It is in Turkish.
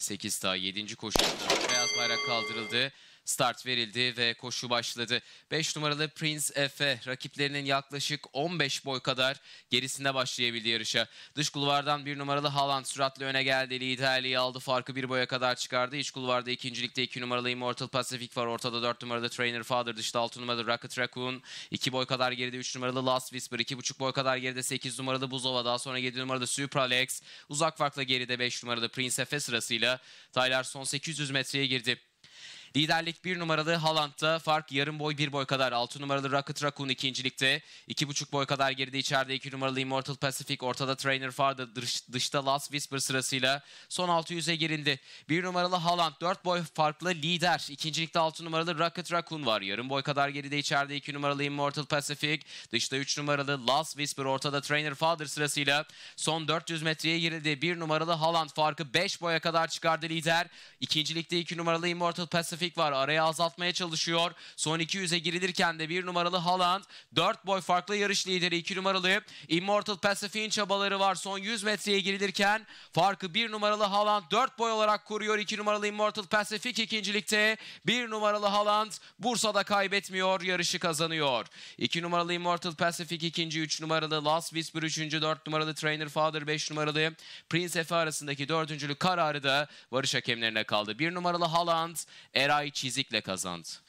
8'ta 7. koşuda beyaz bayrak kaldırıldı. Start verildi ve koşu başladı. 5 numaralı Prince Efe rakiplerinin yaklaşık 15 boy kadar gerisinde başlayabildi yarışa. Dış kulvardan 1 numaralı Haaland süratle öne geldi. Liderliği aldı. Farkı 1 boya kadar çıkardı. İç kulvarda ikincilikte 2 numaralı Immortal Pacific var. Ortada 4 numaralı Trainer Father. Dışta 6 numaralı Rocket Raccoon. 2 boy kadar geride 3 numaralı Last Whisper. 2,5 boy kadar geride 8 numaralı Buzova. Daha sonra 7 numaralı Supralex. Uzak farkla geride 5 numaralı Prince Efe sırasıyla Taylar son 800 metreye girdi. Liderlik 1 numaralı Haaland'da, fark yarım boy 1 boy kadar. 6 numaralı Rocket Raccoon ikincilikte. 2,5 boy kadar geride içeride 2 numaralı Immortal Pacific. Ortada Trainer Father, dışta Last Whisper sırasıyla son 600'e girildi. 1 numaralı Haaland 4 boy farklı lider. İkincilikte 6 numaralı Rocket Raccoon var. Yarım boy kadar geride içeride 2 numaralı Immortal Pacific. Dışta 3 numaralı Last Whisper. Ortada Trainer Father sırasıyla son 400 metreye girildi. 1 numaralı Haaland farkı 5 boya kadar çıkardı lider. İkincilikte 2 numaralı Immortal Pacific var. Araya azaltmaya çalışıyor. Son 200'e girilirken de 1 numaralı Haaland 4 boy farklı yarış lideri 2 numaralı Immortal Pacific'in çabaları var. Son 100 metreye girilirken farkı 1 numaralı Haaland 4 boy olarak koruyor. 2 numaralı Immortal Pacific ikincilikte. 1 numaralı Haaland Bursa'da kaybetmiyor. Yarışı kazanıyor. 2 numaralı Immortal Pacific ikinci. 3 numaralı Last Whisper üçüncü. 4 numaralı Trainer Father 5 numaralı Prince Efe arasındaki dördüncülük kararı da varış hakemlerine kaldı. 1 numaralı Haaland Eray Çizik'le kazandı.